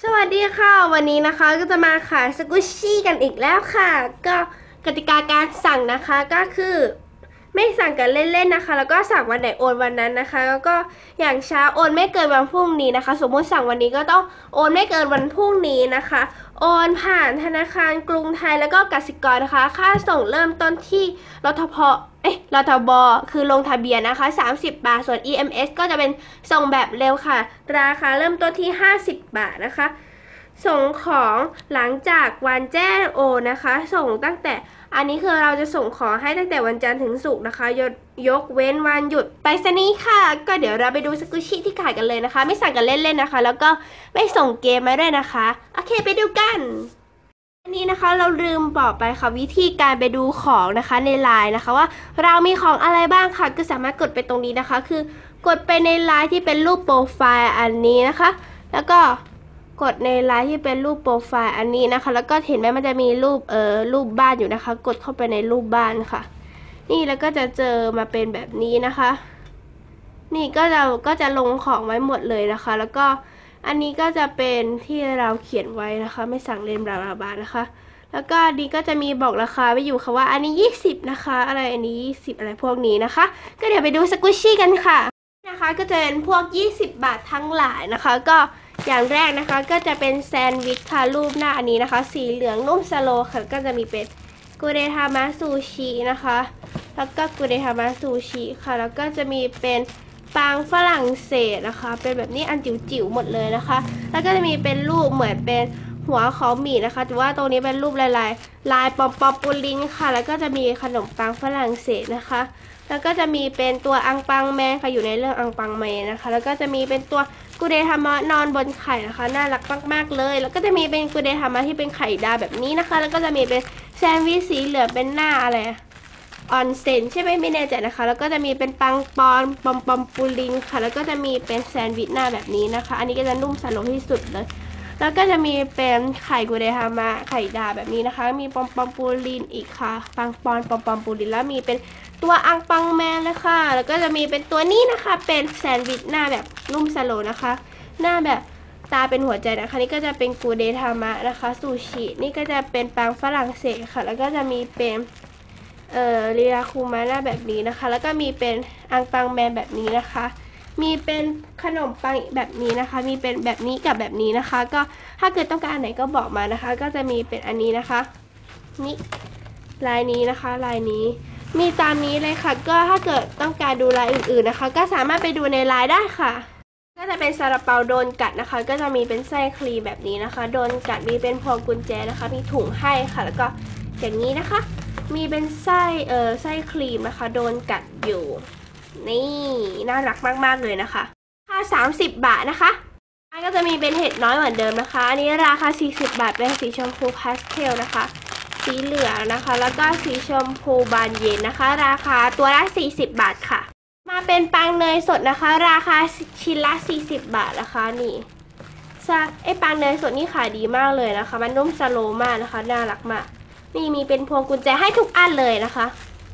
สวัสดีค่ะวันนี้นะคะก็จะมาขายสกุชชี่กันอีกแล้วค่ะก็กติกาการสั่งนะคะก็คือไม่สั่งกันเล่นๆนะคะแล้วก็สั่งวันไหนโอนวันนั้นนะคะแล้วก็อย่างช้าโอนไม่เกินวันพรุ่งนี้นะคะสมมติสั่งวันนี้ก็ต้องโอนไม่เกินวันพรุ่งนี้นะคะโอนผ่านธนาคารกรุงไทยแล้วก็กสิกรนะคะค่าส่งเริ่มต้นที่รทพรทบคือลงทะเบียนนะคะ30 บาทส่วน EMS ก็จะเป็นส่งแบบเร็วค่ะราคาเริ่มต้นที่50 บาทนะคะส่งของหลังจากวันแจ้งโอนนะคะส่งตั้งแต่อันนี้คือเราจะส่งของให้ตั้งแต่วันจันทร์ถึงศุกร์นะคะยกเว้นวันหยุดไปรษณีย์ค่ะก็เดี๋ยวเราไปดูสกุชชี่ที่ขายกันเลยนะคะไม่สั่งกันเล่นๆนะคะแล้วก็ไม่ส่งเกมมาด้วยนะคะโอเคไปดูกันอันนี้นะคะเราลืมบอกไปค่ะวิธีการไปดูของนะคะในไลน์นะคะว่าเรามีของอะไรบ้างค่ะก็สามารถกดไปตรงนี้นะคะคือกดไปในไลน์ที่เป็นรูปโปรไฟล์อันนี้นะคะแล้วก็กดในไลน์ที่เป็นรูปโปรไฟล์อันนี้นะคะแล้วก็เห็นไหมมันจะมีรูปบ้านอยู่นะคะกดเข้าไปในรูปบ้านค่ะนี่แล้วก็จะเจอมาเป็นแบบนี้นะคะนี่ก็จะลงของไว้หมดเลยนะคะแล้วก็อันนี้ก็จะเป็นที่เราเขียนไว้นะคะไม่สั่งเล่มราบานะคะแล้วก็ดีก็จะมีบอกราคาไว้อยู่ค่ะว่าอันนี้20นะคะอะไรอันนี้20อะไรพวกนี้นะคะก็เดี๋ยวไปดูสกุชชี่กันค่ะนะคะก็จะเป็นพวก20 บาททั้งหลายนะคะก็อย่างแรกนะคะก็จะเป็นแซนด์วิชค่ะรูปหน้าอันนี้นะคะสีเหลืองนุ่มสโลค่ะก็จะมีเป็นกุเรทามะซูชินะคะแล้วก็กุเรทามะซูชิค่ะแล้วก็จะมีเป็นปังฝรั่งเศสนะคะเป็นแบบนี้อันจิ๋วๆหมดเลยนะคะแล้วก็จะมีเป็นรูปเหมือนเป็นหัวเขาหมี่นะคะแต่ว่าตรงนี้เป็นรูปลายปอมปูลินค่ะแล้วก็จะมีขนมปังฝรั่งเศสนะคะแล้วก็จะมีเป็นตัวอังปังแมนค่ะอยู่ในเรื่องอังปังแมนนะคะแล้วก็จะมีเป็นตัวกุเดทามะนอนบนไข่นะคะน่ารักมากๆเลยแล้วก็จะมีเป็นกุเดทามะที่เป็นไข่ดาวแบบนี้นะคะแล้วก็จะมีเป็นแซนด์วิชสีเหลืองเป็นหน้าอะไรออนเซนใช่ไหมไม่แน่ใจนะคะแล้วก็จะมีเป็นปังปอนปอมปูลินค่ะแล้วก็จะมีเป็นแซนด์วิชหน้าแบบนี้นะคะอันนี้ก็จะนุ่มสโลที่สุดเลยแล้วก็จะมีเป็นไข่กุเดทามะไข่ดาวแบบนี้นะคะมีปอมปูลินอีกค่ะปังปอนปอมปูลินแล้วมีเป็นตัวอังปังแมนเลยค่ะแล้วก็จะมีเป็นตัวนี้นะคะเป็นแซนด์วิชหน้าแบบนุ่มสโลนะคะหน้าแบบตาเป็นหัวใจนะคะนี่ก็จะเป็นกุเดทามะนะคะซูชินี่ก็จะเป็นปังฝรั่งเศสค่ะแล้วก็จะมีเป็นลีลาคูมาหน้าแบบนี้นะคะแล้วก็มีเป็นอังปังแมนแบบนี้นะคะมีเป็นขนมปังแบบนี้นะคะมีเป็นแบบนี้กับแบบนี้นะคะก็ถ้าเกิดต้องการอันไหนก็บอกมานะคะก็จะมีเป็นอันนี้นะคะนี่ลายนี้นะคะลายนี้มีตามนี้เลยค่ะก็ถ้าเกิดต้องการดูลายอื่นๆนะคะก็สามารถไปดูในไลน์ได้ค่ะก็จะเป็นซาลาเปาโดนกัดนะคะก็จะมีเป็นไส้ครีมแบบนี้นะคะโดนกัดมีเป็นพวงกุญแจนะคะมีถุงให้ค่ะแล้วก็อย่างนี้นะคะมีเป็นไส้ครีมนะคะโดนกัดอยู่นี่น่ารักมากๆเลยนะคะค่า30 บาทนะคะก็จะมีเป็นเห็ดน้อยเหมือนเดิมนะคะอันนี้ราคา40 บาทเป็นสีชมพูพาสเทลนะคะสีเหลืองนะคะแล้วก็สีชมพูบานเย็นนะคะราคาตัวละ40 บาทค่ะมาเป็นปังเนยสดนะคะราคาชิ้นละ40 บาทนะคะนี่ปังเนยสดนี่ขายดีมากเลยนะคะมันนุ่มสโลว์มากนะคะน่ารักมากนี่มีเป็นพวงกุญแจให้ทุกอันเลยนะคะ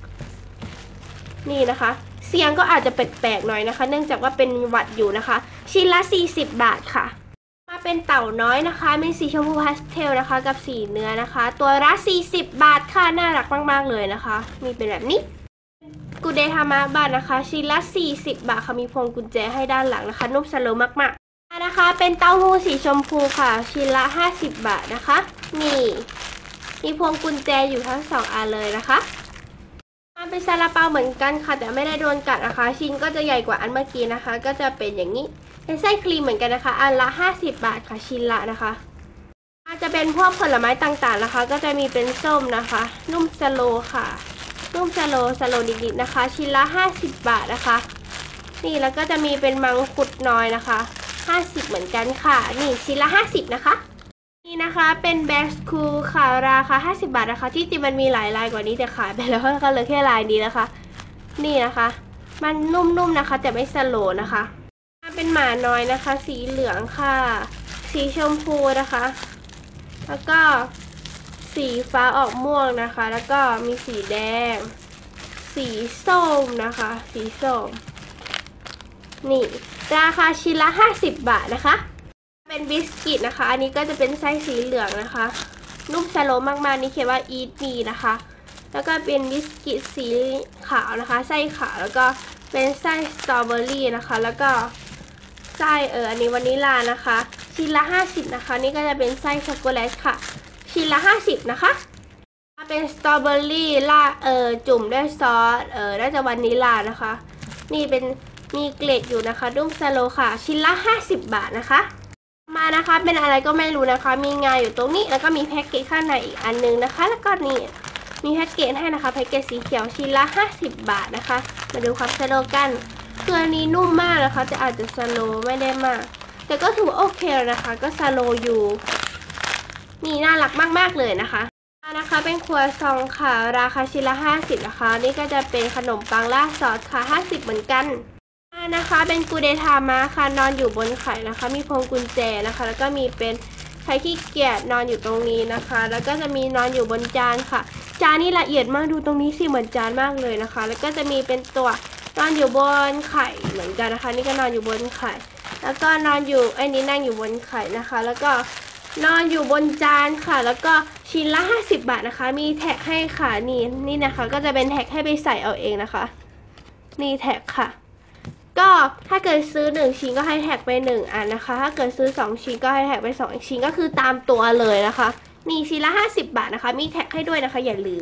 นี่นะคะเสียงก็อาจจะแปลกๆหน่อยนะคะเนื่องจากว่าเป็นหวัดอยู่นะคะชิ้นละ40 บาทค่ะมาเป็นเต่าน้อยนะคะเป็นสีชมพูพาสเทลนะคะกับสีเนื้อนะคะตัวละ40 บาทค่ะน่ารักมากๆเลยนะคะมีเป็นแบบนี้กุเดทามะบาทนะคะชิ้นละ40 บาทค่ะมีพวงกุญแจให้ด้านหลังนะคะนุ่มสโลว์มากๆนะคะเป็นเต้าหู้สีชมพูค่ะชิ้นละ50 บาทนะคะนี่มีพวงกุญแจอยู่ทั้ง2 อันเลยนะคะมันเป็นซาลาเปาเหมือนกันค่ะแต่ไม่ได้โดนกัดนะคะชิ้นก็จะใหญ่กว่าอันเมื่อกี้นะคะก็จะเป็นอย่างนี้เป็นไส้ครีมเหมือนกันนะคะอันละ50 บาทค่ะชิ้นละนะคะอาจจะเป็นพวกผลไม้ต่างๆนะคะก็จะมีเป็นส้มนะคะนุ่มสโลค่ะนุ่มสโลนิดๆนะคะชิ้นละ50 บาทนะคะนี่แล้วก็จะมีเป็นมังคุดน้อยนะคะ50เหมือนกันค่ะนี่ชิ้นละ50นะคะนี่นะคะเป็นแบสคูค่ะราคา50 บาทนะคะที่จริงมันมีหลายลายกว่านี้แต่ขายไปแล้วก็เลยแค่ลายนี้นะคะนี่นะคะมันนุ่มๆนะคะแต่ไม่สโลว์นะคะเป็นหมาน้อยนะคะสีเหลืองค่ะสีชมพูนะคะแล้วก็สีฟ้าออกม่วงนะคะแล้วก็มีสีแดงสีส้มนะคะสีส้มนี่ราคาชิ้นละ50 บาทนะคะเป็นบิสกิตนะคะอันนี้ก็จะเป็นไส้สีเหลืองนะคะนุ่มสโลมากๆนี่เขียนว่า Eat Me นะคะแล้วก็เป็นบิสกิตสีขาวนะคะไส้ขาวแล้วก็เป็นไส้สตรอเบอรี่นะคะแล้วก็ไส้อันนี้วานิลลานะคะชิ้นละ50นะคะนี่ก็จะเป็นไส้ช็อกโกแลตค่ะชิ้นละ50นะคะเป็นสตรอเบอรี่ล่าจุ่มด้วยซอสน่าจะวานิลลานะคะนี่เป็นมีเกล็ดอยู่นะคะนุ่มสโลค่ะชิ้นละ50 บาทนะคะมานะคะเป็นอะไรก็ไม่รู้นะคะมีงาอยู่ตรงนี้แล้วก็มีแพ็กเกจข้างในอีกอันนึงนะคะแล้วก็นี่มีแพ็กเกจให้นะคะแพ็กเกจสีเขียวชิ้นละ50 บาทนะคะมาดูความสโลกันคืออันนี้นุ่มมากนะคะจะอาจจะสโลไม่ได้มากแต่ก็ถือว่าโอเคแล้วนะคะก็สโลอยู่นี่น่ารักมากๆเลยนะคะเป็นครัวซองค่ะราคาชิ้นละ50นะคะนี่ก็จะเป็นขนมปังราดซอสค่ะ50เหมือนกันนะคะเป็นกูเดทามะค่ะนอนอยู่บนไข่นะคะมีพวงกุญแจนะคะแล้วก็มีเป็นใครขี้เกียจนอนอยู่ตรงนี้นะคะแล้วก็จะมีนอนอยู่บนจานค่ะจานนี่ละเอียดมากดูตรงนี้สิเหมือนจานมากเลยนะคะแล้วก็จะมีเป็นตัวนอนอยู่บนไข่เหมือนกันนะคะนี่ก็นอนอยู่บนไข่แล้วก็นอนอยู่ไอ้นี้นั่งอยู่บนไข่นะคะแล้วก็นอนอยู่บนจานค่ะแล้วก็ชิ้นละ50 บาทนะคะมีแท็กให้ค่ะนี่นะคะก็จะเป็นแท็กให้ไปใส่เอาเองนะคะนี่แท็กค่ะก็ถ้าเกิดซื้อ1ชิ้นก็ให้แท็กไป1อันนะคะถ้าเกิดซื้อ2ชิ้นก็ให้แท็กไป2ชิ้นก็คือตามตัวเลยนะคะนี่ชิ้นละ50 บาทนะคะมีแท็กให้ด้วยนะคะอย่าลืม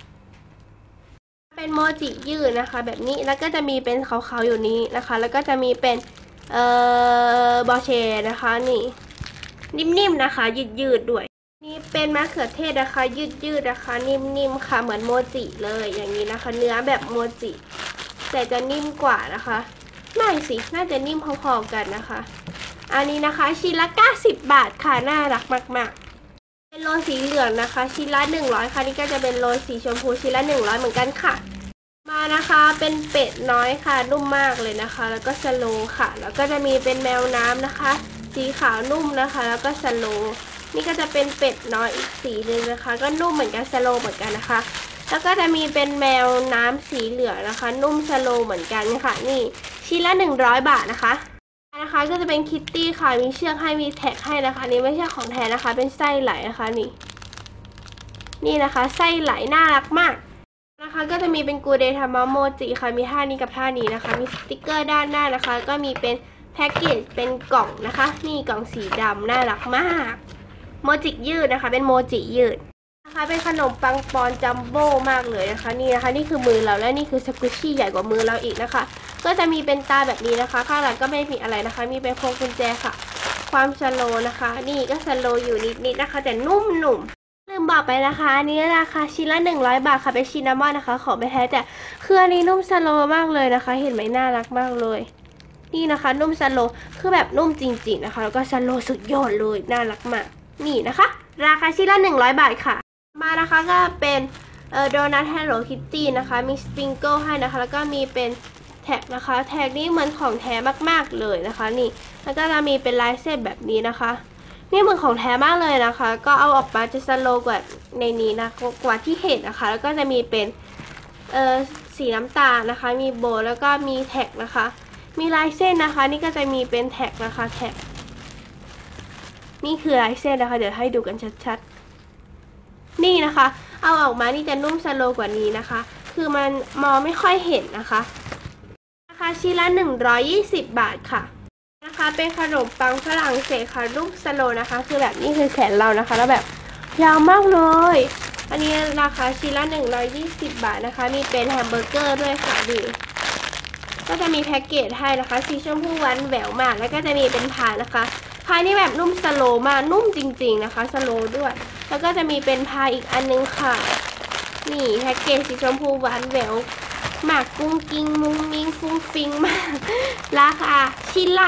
เป็นโมจิยืดนะคะแบบนี้แล้วก็จะมีเป็นขาวๆอยู่นี้นะคะแล้วก็จะมีเป็นบอเช่นะคะนี่นิ่มๆนะคะยืดๆด้วยนี่เป็นมะเขือเทศนะคะยืดๆนะคะนิ่มๆค่ะเหมือนโมจิเลยอย่างนี้นะคะเนื้อแบบโมจิแต่จะนิ่มกว่านะคะไม่สิน่าจะนิ่มพอๆกันนะคะอันนี้นะคะชิ้นละ90 บาทค่ะน่ารักมากๆเป็นโรยสีเหลืองนะคะชิ้นละ100ค่ะนี่ก็จะเป็นโรยสีชมพูชิ้นละ100เหมือนกันค่ะมานะคะเป็นเป็ดน้อยค่ะนุ่มมากเลยนะคะแล้วก็สโลค่ะแล้วก็จะมีเป็นแมวน้ำนะคะสีขาวนุ่มนะคะแล้วก็สโลนี่ก็จะเป็นเป็ดน้อยอีกสีนึงนะคะก็นุ่มเหมือนกันสโลเหมือนกันนะคะแล้วก็จะมีเป็นแมวน้ำสีเหลืองนะคะนุ่มสโลเหมือนกันค่ะนี่ชิ้นละ100 บาทนะคะก็จะเป็นคิตตี้ค่ะมีเชือกให้มีแท็กให้นะคะนี่ไม่ใช่ของแท้นะคะเป็นไส้ไหลนะคะนี่นะคะไส้ไหลน่ารักมากนะคะก็จะมีเป็นกูเดทามะโมจิค่ะมีท่านี้กับท่านี้นะคะมีสติ๊กเกอร์ด้านหน้านะคะก็มีเป็นแพ็กเกจเป็นกล่องนะคะนี่กล่องสีดำน่ารักมากโมจิยืดนะคะเป็นโมจิยืดนะคะเป็นขนมปังปอนจัมโบ้มากเลยนะคะนี่นะคะนี่คือมือเราและนี่คือสกุชชี่ใหญ่กว่ามือเราอีกนะคะก็จะมีเป็นตาแบบนี้นะคะข้างหลังก็ไม่มีอะไรนะคะมีเป็นพวงกุญแจค่ะความสโลนะคะนี่ก็สโลอยู่นิดๆนะคะแต่นุ่มลืมบอกไปนะคะอันนี้ราคาชิ้นละ100 บาทค่ะเป็นชินนามอนนะคะของไม่แท้แต่คืออันนี้นุ่มสโลมากเลยนะคะเห็นไหมน่ารักมากเลยนี่นะคะนุ่มสโลคือแบบนุ่มจริงๆนะคะแล้วก็สโลสุดยอดเลยน่ารักมากนี่นะคะราคาชิ้นละ100 บาทค่ะมานะคะก็เป็นโดนัท Hello Kitty นะคะมีสปริงเกิลให้นะคะแล้วก็มีเป็นแท็กนะคะแท็กนี้เหมือนของแท้มากๆเลยนะคะนี่แล้วก็จะมีเป็นลายเส้นแบบนี้นะคะนี่เหมือนของแท้มากเลยนะคะก็เอาออกมาจะสโลกว่าในนี้นะกว่าที่เห็นนะคะแล้วก็จะมีเป็นสีน้ำตาลนะคะมีโบแล้วก็มีแท็กนะคะมีลายเส้นนะคะนี่ก็จะมีเป็นแท็กนะคะแท็กนี่คือลายเส้นนะคะเดี๋ยวให้ดูกันชัดๆนี่นะคะเอาออกมานี่จะนุ่มสโลกว่านี้นะคะคือมันมองไม่ค่อยเห็นนะคะราคาชิ้นละ120 บาทค่ะนะคะเป็นขนมปังฝรั่งเศสค่ะรูปสโลนะคะคือแบบนี้คือแขนเรานะคะแล้วแบบยาวมากเลยอันนี้ราคาชิ้นละ120 บาทนะคะมีเป็นแฮมเบอร์เกอร์ด้วยค่ะดีก็จะมีแพ็กเกจให้นะคะสีชมพูหวานแหววมากแล้วก็จะมีเป็นพายนะคะพายนี่แบบนุ่มสโลมากนุ่มจริงๆนะคะสโลด้วยแล้วก็จะมีเป็นพายอีกอันนึงค่ะนี่แพ็กเกจสีชมพูหวานแหววหมากกุ้งกิ้งมุ้งมิ้งฟุ้งฟิงมากราคาชิ้นละ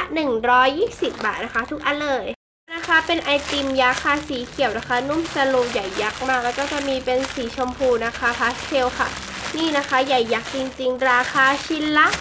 120 บาทนะคะทุกอันเลยนะคะเป็นไอติมยักษ์ค่ะสีเขียวนะคะนุ่มสโลใหญ่ยักษ์มากแล้วก็จะมีเป็นสีชมพูนะคะพาสเทลค่ะนี่นะคะใหญ่ยักษ์จริงๆราคาชิ้นละ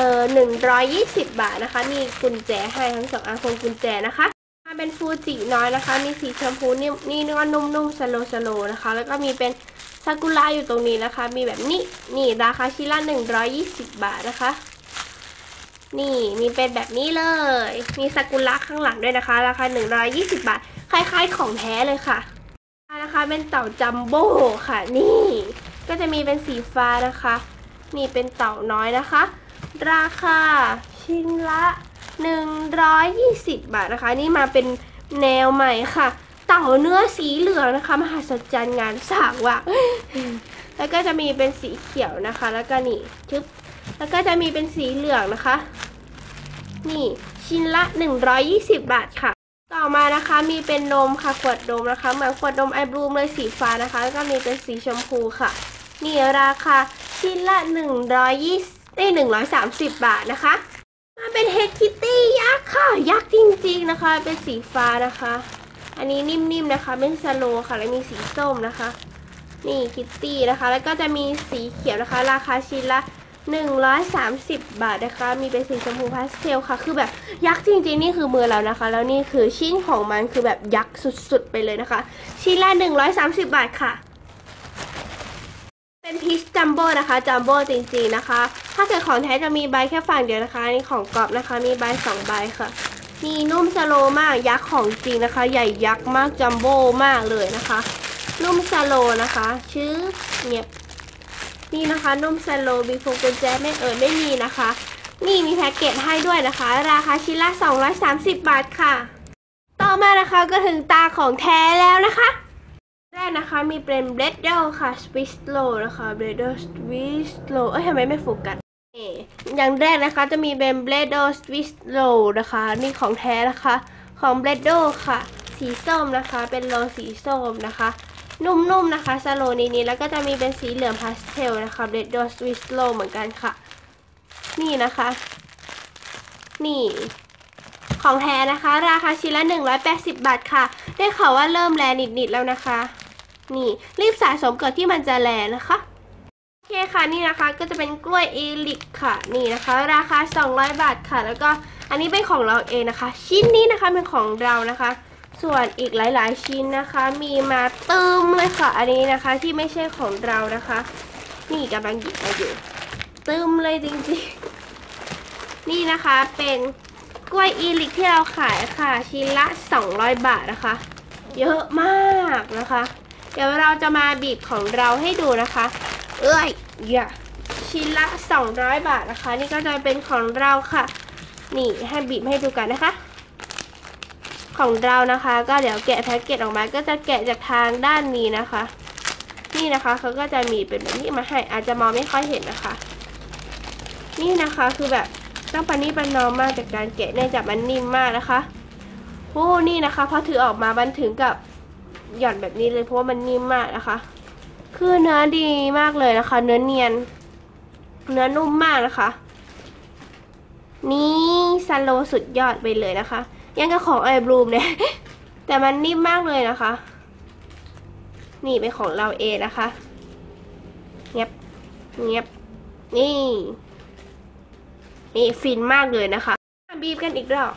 120 บาทนะคะมีกุญแจให้ทั้ง2อันพวงกุญแจนะคะเป็นฟูจิน้อยนะคะมีสีชมพูนี่ก็นุ่มๆสโลนะคะแล้วก็มีเป็นซากุระอยู่ตรงนี้นะคะมีแบบนี้นี่ราคาชิ้นละ120 บาทนะคะนี่มีเป็นแบบนี้เลย มีซากุระข้างหลังด้วยนะคะราคา120 บาทคล้ายๆของแท้เลยค่ะนะคะเป็นเต่าจัมโบ้ค่ะนี่ก็จะมีเป็นสีฟ้านะคะนี่เป็นเต่าน้อยนะคะราคาชิ้นละ120 บาทนะคะนี่มาเป็นแนวใหม่ค่ะเต่าเนื้อสีเหลืองนะคะมหัศจรรย์งานสร้างว่ะแล้วก็จะมีเป็นสีเขียวนะคะแล้วก็นี่ทึบแล้วก็จะมีเป็นสีเหลืองนะคะนี่ชิ้นละ120 บาทค่ะต่อมานะคะมีเป็นนมค่ะขวดนมนะคะเหมือนขวดนมไอบลูมเลยสีฟ้านะคะแล้วก็มีเป็นสีชมพูค่ะนี่ราคาชิ้นละ130 บาทนะคะมาเป็นเฮดคิตตี้ยักษ์ค่ะยักษ์จริงๆนะคะเป็นสีฟ้านะคะอันนี้นิ่มๆนะคะเป็นสโลค่ะแล้วมีสีส้มนะคะนี่คิตตี้นะคะแล้วก็จะมีสีเขียวนะคะราคาชิ้นละ130 บาทนะคะมีเป็นสีชมพูพาสเทลค่ะคือแบบยักษ์จริงๆนี่คือมือเรานะคะแล้วนี่คือชิ้นของมันคือแบบยักษ์สุดๆไปเลยนะคะชิ้นละ130 บาทค่ะเป็นพีชจัมโบ้นะคะจัมโบ้จริงๆนะคะถ้าเกิดของแท้จะมีใบแค่ฝั่งเดียวนะคะนี่ของกรอบนะคะมีใบ2 ใบค่ะนี่นุ่มสโลมากยักษ์ของจริงนะคะใหญ่ยักษ์มากจัมโบ้มากเลยนะคะนุ่มสโลนะคะชื่อเงียบนี่นะคะนุ่มสโลมีพวงกุญแจไม่มีนะคะนี่มีแพ็กเกจให้ด้วยนะคะราคาชิ้นละ230 บาทค่ะต่อมานะคะก็ถึงตาของแท้แล้วนะคะแรกนะคะมีเป็นเบลดเดลค่ะสวิสโลนะคะเบลดเดลสวิสโลทำไมไม่โฟกัสอย่างแรกนะคะจะมีเป็นเบลดเดลสวิสโลนะคะนี่ของแท้นะคะของเบลดเดลค่ะสีส้มนะคะเป็นโลสีส้มนะคะนุ่มๆนะคะสโลนี้แล้วก็จะมีเป็นสีเหลืองพาสเทลนะคะเบลดเดลสวิสโลเหมือนกันค่ะนี่นะคะนี่ของแท้นะคะราคาชิ้นละ180 บาทค่ะได้ข่าวว่าเริ่มแลนิดๆแล้วนะคะนี่รีบสะสมก่อนที่มันจะแลนะคะโอเคค่ะนี่นะคะก็จะเป็นกล้วยเอลิกค่ะนี่นะคะราคา200 บาทค่ะแล้วก็อันนี้เป็นของเราเองนะคะชิ้นนี้นะคะเป็นของเรานะคะส่วนอีกหลายๆชิ้นนะคะมีมาเติมเลยค่ะอันนี้นะคะที่ไม่ใช่ของเรานะคะนี่กำลังหยิบมาอยู่เติมเลยจริงๆนี่นะคะเป็นกล้วยอีลิกที่เราขายค่ะชิ้นละ200 บาทนะคะเยอะมากนะคะเดี๋ยวเราจะมาบีบของเราให้ดูนะคะอย่าชิ้นละ200 บาทนะคะนี่ก็จะเป็นของเราค่ะนี่ให้บีบให้ดูกันนะคะของเรานะคะก็เดี๋ยวแกะแพ็กเกจออกมาก็จะแกะจากทางด้านนี้นะคะนี่นะคะเขาก็จะมีเป็นแบบนี้มาให้อาจจะมองไม่ค่อยเห็นนะคะนี่นะคะคือแบบต้องปนี่ประนอมมากจากการแกะเนื่องจากมันนิ่มมากนะคะโอ้นี่นะคะพอถือออกมามันถึงกับหย่อนแบบนี้เลยเพราะว่ามันนิ่มมากนะคะคือเนื้อดีมากเลยนะคะเนื้อเนียนเนื้อนุ่มมากนะคะนี่ซันโลสุดยอดไปเลยนะคะยังกับของไอบลูมเนี่ยแต่มันนิ่มมากเลยนะคะนี่เป็นของเราเองนะคะเงียบนี่ฟินมากเลยนะคะบีบกันอีกรอบ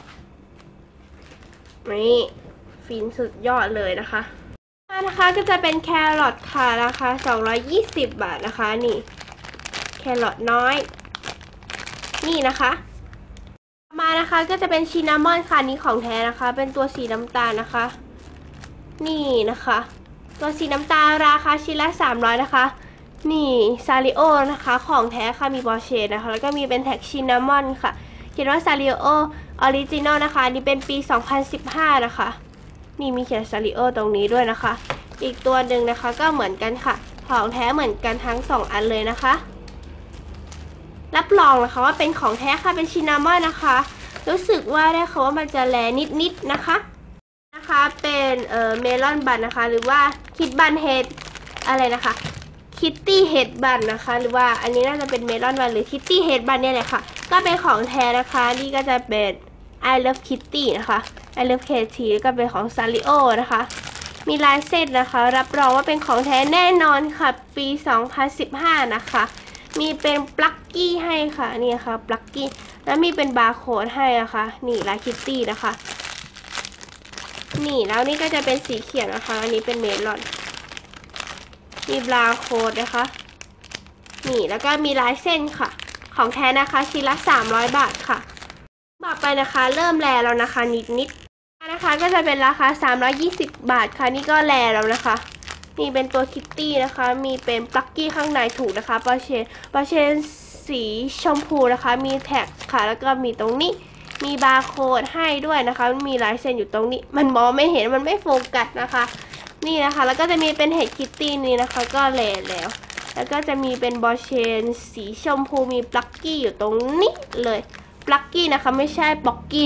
นี่ฟินสุดยอดเลยนะคะก็จะเป็นแครอทค่ะราคา220 บาทนะคะนี่แครอทน้อยนี่นะคะมานะคะก็จะเป็นชินนามอนค่ะนี่ของแท้นะคะเป็นตัวสีน้ำตาลนะคะนี่นะคะตัวสีน้ำตาลราคาชิ้นละ300นะคะนี่ซาริโอนะคะของแท้ค่ะมีบอเชนนะคะแล้วก็มีเป็นแท็กชินนามอนค่ะเขียนว่าซาริโอออริจินอลนะคะนี่เป็นปี2015นะคะนี่มีเขียนซาริโอตรงนี้ด้วยนะคะอีกตัวหนึ่งนะคะก็เหมือนกันค่ะของแท้เหมือนกันทั้ง2 อันเลยนะคะรับรองนะคะว่าเป็นของแท้ค่ะเป็นชินนามอนนะคะรู้สึกว่าได้ค่ะว่ามันจะแลนิดๆนะคะเป็นเมลอนบันนะคะหรือว่าคิดบันเฮดอะไรนะคะคิตตี้เฮดบันนะคะหรือว่าอันนี้น่าจะเป็นเมลอนบันหรือคิตตี้เฮดบันเนี่ยแหละค่ะก็เป็นของแท้นะคะนี่ก็จะเป็น I Love Kitty นะคะ I Love Kitty ก็เป็นของซาริโอนะคะมีลายเส้นนะคะรับรองว่าเป็นของแท้แน่นอนค่ะปี2015นะคะมีเป็นปลั๊กกี้ให้ค่ะนี่ค่ะปลั๊กกี้แล้วมีเป็นบาร์โค้ดให้นะคะนี่ลายคิตตี้นะคะนี่แล้วนี่ก็จะเป็นสีเขียวนะคะอันนี้เป็นเมลอนมีบาร์โค้ดนะคะนี่แล้วก็มีลายเส้นค่ะขของแท้นะคะชิ้นละ300 บาทค่ะต่อไปนะคะเริ่มแลแล้วนะคะนิดนะคะก็จะเป็นราคา320 บาทค่ะนี่ก็แลแล้วนะคะนี่เป็นตัวคิตตี้นะคะมีเป็นปลั๊กกี้ข้างในถูกนะคะปอเชนสีชมพูนะคะมีแท็กค่ะแล้วก็มีตรงนี้มีบาร์โค้ดให้ด้วยนะคะมีลายเซ็นอยู่ตรงนี้มันมองไม่เห็นมันไม่โฟกัสนะคะนี่นะคะแล้วก็จะมีเป็นเห็ดคิตตี้นี่นะคะก็แลแล้วก็จะมีเป็นบอเชนสีชมพูมีปลั๊กกี้อยู่ตรงนี้เลยปลั๊กกี้นะคะไม่ใช่บ็อกกี้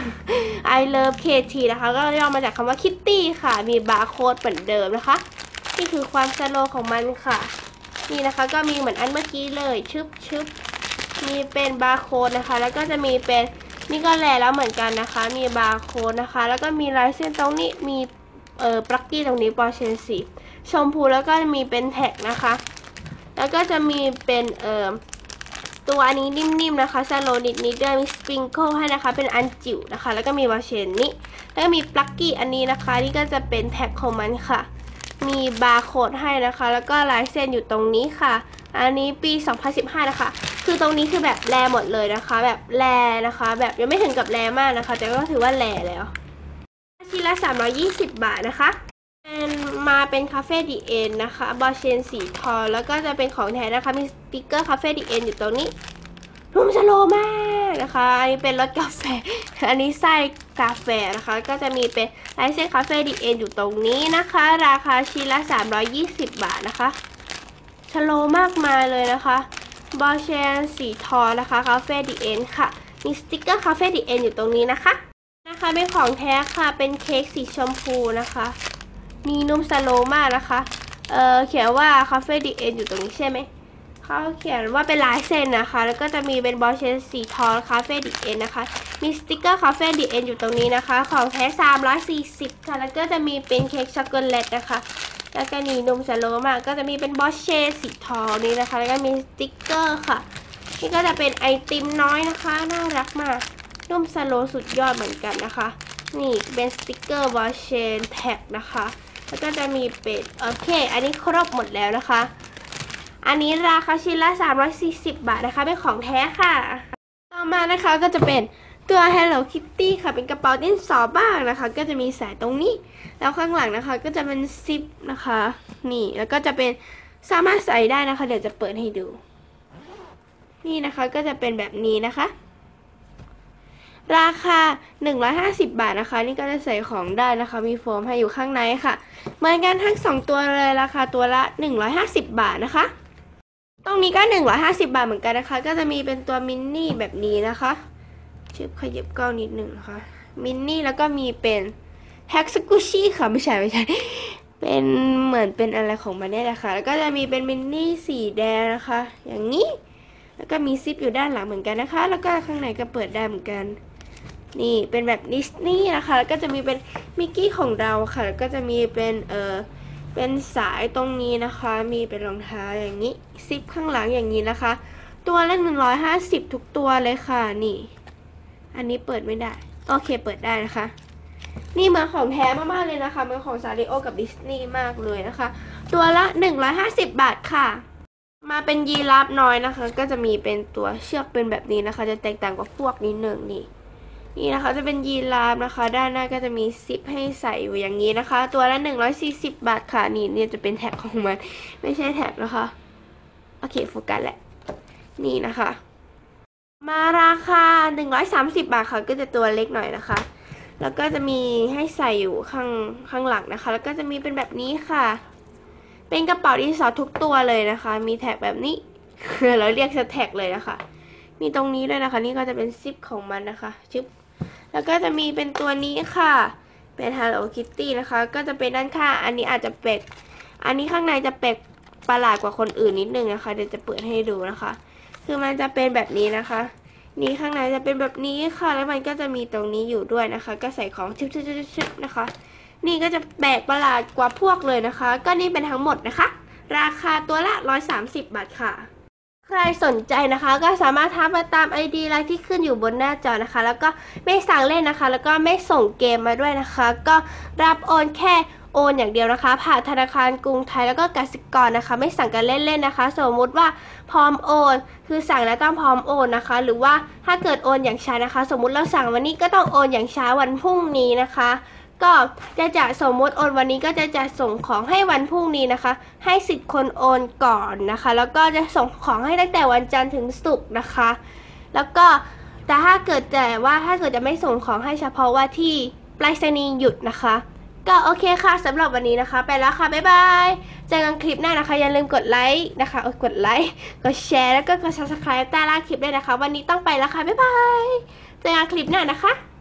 I love KT นะคะก็ย่อมาจากคำว่าคิตตี้ค่ะมีบาร์โค้ดเหมือนเดิมนะคะนี่คือความสโลว์ของมันค่ะนี่นะคะก็มีเหมือนอันเมื่อกี้เลยชึบมีเป็นบาร์โค้ดนะคะแล้วก็จะมีเป็นนี่ก็แลแล้วเหมือนกันนะคะมีบาร์โค้ดนะคะแล้วก็มีลายเส้นตรงนี้มีปลั๊กกี้ตรงนี้ปอเชนสีชมพูแล้วก็มีเป็นแท็กนะคะแล้วก็จะมีเป็นตัวอันนี้นิ่มๆนะคะสโลว์นิดด้วยมีสปริงเกิลให้นะคะเป็นอันจิ๋วนะคะแล้วก็มีวาเชนนี้แล้วก็มีปลั๊กกี้อันนี้นะคะนี่ก็จะเป็นแท็กของมันค่ะมีบาร์โค้ดให้นะคะแล้วก็ลายเส้นอยู่ตรงนี้ค่ะอันนี้ปี 2015 นะคะคือตรงนี้คือแบบแลหมดเลยนะคะแบบแลนะคะแบบยังไม่ถึงกับแลมากนะคะแต่ก็ถือว่าแลแล้วชิ้นละ320 บาทนะคะมาเป็นคาเฟ่ดีเอ็นนะคะบอเชนสีทองแล้วก็จะเป็นของแท้นะคะมีสติ๊กเกอร์คาเฟ่ดีเอ็นอยู่ตรงนี้นุ่มสโลมากนะคะอันนี้เป็นรสกาแฟอันนี้ไส้กาแฟนะคะก็จะมีเป็นลายเส้นคาเฟ่ดีเอ็นอยู่ตรงนี้นะคะราคาชิ้นละ320 บาทนะคะสโลมากมายเลยนะคะบอเชนสีทองนะคะคาเฟ่ดีเอ็นค่ะมีสติ๊กเกอร์คาเฟ่ดีเอ็นอยู่ตรงนี้นะคะเป็นของแท้ค่ะเป็นเค้กสีชมพูนะคะนี่นุ่มสโลมากนะคะเขียนว่าคาเฟ่ดีเอ็นอยู่ตรงนี้ใช่ไหมเขาเขียนว่าเป็นลายเซ็นนะคะแล้วก็จะมีเป็นบอเชนสีทองคาเฟ่ดีเอ็นนะคะมีสติ๊กเกอร์คาเฟ่ดีเอ็นอยู่ตรงนี้นะคะของแท้340ค่ะแล้วก็จะมีเป็นเค้กช็อกโกแลตนะคะแล้วก็นี่นุ่มสโลมากก็จะมีเป็นบอเชนสีทองนี้นะคะแล้วก็มีสติ๊กเกอร์ค่ะนี่ก็จะเป็นไอติมน้อยนะคะน่ารักมากนุ่มสโลสุดยอดเหมือนกันนะคะนี่เป็นสติ๊กเกอร์บอเชนแท็กนะคะแล้วก็จะมีเป็นโอเคอันนี้ครบหมดแล้วนะคะอันนี้ราคาชิ้นละ340 บาทนะคะเป็นของแท้ค่ะต่อมานะคะก็จะเป็นตัว Hello Kitty ค่ะเป็นกระเป๋าดินสอบ้างนะคะก็จะมีสายตรงนี้แล้วข้างหลังนะคะก็จะเป็นซิปนะคะนี่แล้วก็จะเป็นสามารถใส่ได้นะคะเดี๋ยวจะเปิดให้ดูนี่นะคะก็จะเป็นแบบนี้นะคะราคา150 บาทนะคะนี่ก็จะใส่ของได้นะคะมีโฟมให้อยู่ข้างในค่ะเหมือนกันทั้ง2ตัวเลยราคาตัวละ150 บาทนะคะตรงนี้ก็150 บาทเหมือนกันนะคะก็จะมีเป็นตัวมินนี่แบบนี้นะคะชิบขยับกล้องนิดหนึ่งนะคะมินนี่แล้วก็มีเป็นแท็กสกุชี่ค่ะไม่ใช่เป็นเหมือนเป็นอะไรของมันเนี่ยแหละค่ะแล้วก็จะมีเป็นมินนี่สีแดงนะคะอย่างนี้แล้วก็มีซิปอยู่ด้านหลังเหมือนกันนะคะแล้วก็ข้างในก็เปิดได้เหมือนกันนี่เป็นแบบดิสนีย์นะคะแล้วก็จะมีเป็นมิกกี้ของเราค่ะแล้วก็จะมีเป็นเป็นสายตรงนี้นะคะมีเป็นรองเท้าอย่างนี้ซิปข้างหลังอย่างนี้นะคะตัวละ150ทุกตัวเลยค่ะนี่อันนี้เปิดไม่ได้โอเคเปิดได้นะคะนี่เหมือนของแท้มากๆเลยนะคะเหมือนของซาริโอกับดิสนีย์มากเลยนะคะตัวละ150 บาทค่ะมาเป็นยีราฟน้อยนะคะก็จะมีเป็นตัวเชือกเป็นแบบนี้นะคะจะแตกต่างกับพวกนิดหนึ่งนี่นะคะจะเป็นยีราฟนะคะด้านหน้าก็จะมีซิปให้ใส่อยู่อย่างนี้นะคะตัวละ140 บาทค่ะนี่จะเป็นแท็กของมันไม่ใช่แท็กนะคะโอเคโฟกัสแหละนี่นะคะมาราคา130 บาทค่ะก็จะตัวเล็กหน่อยนะคะแล้วก็จะมีให้ใส่อยู่ข้างหลังนะคะแล้วก็จะมีเป็นแบบนี้ค่ะเป็นกระเป๋าดินสอทุกตัวเลยนะคะมีแท็กแบบนี้ เราเรียกแท็กเลยนะคะมีตรงนี้ด้วยนะคะนี่ก็จะเป็นซิปของมันนะคะชึบแล้วก็จะมีเป็นตัวนี้ค่ะเป็น Hello Kitty นะคะก็จะเป็นด้านข้างอันนี้อาจจะเป็กอันนี้ข้างในจะเป็กประหลาดกว่าคนอื่นนิดนึงนะคะเดี๋ยวจะเปิดให้ดูนะคะคือมันจะเป็นแบบนี้นะคะนี่ข้างในจะเป็นแบบนี้ค่ะแล้วมันก็จะมีตรงนี้อยู่ด้วยนะคะก็ใส่ของชึบนะคะนี่ก็จะแปลกประหลาดกว่าพวกเลยนะคะก็นี่เป็นทั้งหมดนะคะราคาตัวละ130 บาทค่ะใครสนใจนะคะก็สามารถทักมาตาม ID ไลน์ที่ขึ้นอยู่บนหน้าจอนะคะ แล้วก็ไม่สั่งเล่นนะคะ แล้วก็ไม่ส่งเกมมาด้วยนะคะ ก็รับโอนแค่โอนอย่างเดียวนะคะผ่านธนาคารกรุงไทยแล้วก็กสิกรนะคะ ไม่สั่งกันเล่นๆนะคะ สมมุติว่าพร้อมโอนคือสั่งแล้วต้องพร้อมโอนนะคะ หรือว่าถ้าเกิดโอนอย่างช้านะคะ สมมุติเราสั่งวันนี้ก็ต้องโอนอย่างช้าวันพรุ่งนี้นะคะ ก็จะสมมติโอนวันนี้ก็จะส่งของให้วันพรุ่งนี้นะคะ ให้10 คนโอนก่อนนะคะ แล้วก็จะส่งของให้ตั้งแต่วันจันทร์ถึงศุกร์นะคะ แล้วก็แต่ถ้าเกิดจะไม่ส่งของให้เฉพาะว่าที่ไปรษณีย์หยุดนะคะ ก็โอเคค่ะสำหรับวันนี้นะคะ ไปแล้วค่ะบ๊ายบายเจอกันคลิปหน้านะคะอย่าลืมกดไลค์นะคะกดไลค์กดแชร์แล้วก็กด subscribe ใต้ล่างคลิปด้วยนะคะ วันนี้ต้องไปแล้วค่ะบ๊ายบายเจอกันคลิปหน้านะคะ